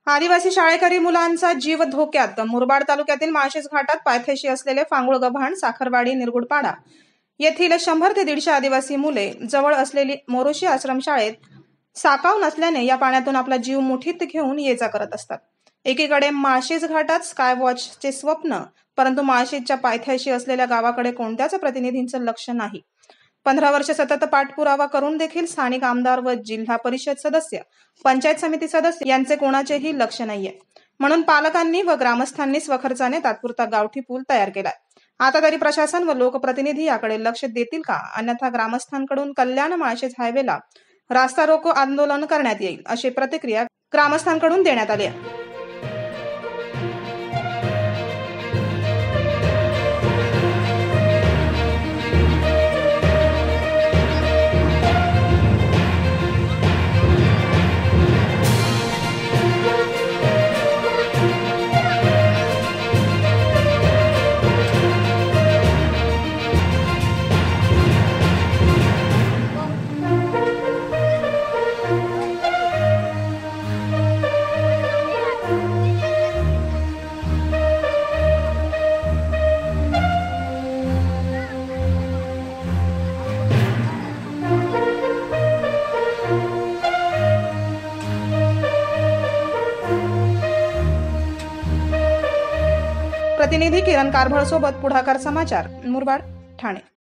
आदिवासी शाळेकरी मुलांचा जीव धोक्यात. मुरबाड तालुक्यातील माळशेज घाटात पायथ्याशी असलेले फांगुळ गव्हाण, साखरवाडी, निरगुडपाडा येथील 100 ते 150 आदिवासी मुले जवळ असलेली मोरोशी आश्रमशाळेत साकाव नसल्याने या पाण्यातून आपला जीव मुठीत घेऊन ये-जा करत असतात. एकीकडे माळशेज घाटात स्काय वॉचचे स्वप्न, परंतु माळशेजच्या पायथ्याशी असलेल्या गावाकडे कोणत्याच प्रतिनिधींचं लक्ष नाही. 15 वर्ष सतत पाठपुरावा करून देखील स्थानिक आमदार व जिल्हा परिषद सदस्य, पंचायत समिती सदस्य यांचे कोणाचेही लक्ष नाहीये. म्हणून पालकांनी व ग्रामस्थांनी स्वखर्चाने तात्पुरता गावठी पूल तयार केलाय. आता तरी प्रशासन व लोकप्रतिनिधी याकडे लक्ष देतील का? अन्यथा ग्रामस्थांकडून कल्याण माळशेज हायवेला रास्ता रोको आंदोलन करण्यात येईल, अशी प्रतिक्रिया ग्रामस्थांकडून देण्यात आली आहे. प्रतिनिधी किरण कारभार सोबत पुढाकार समाचार, मुरबाड, ठाणे.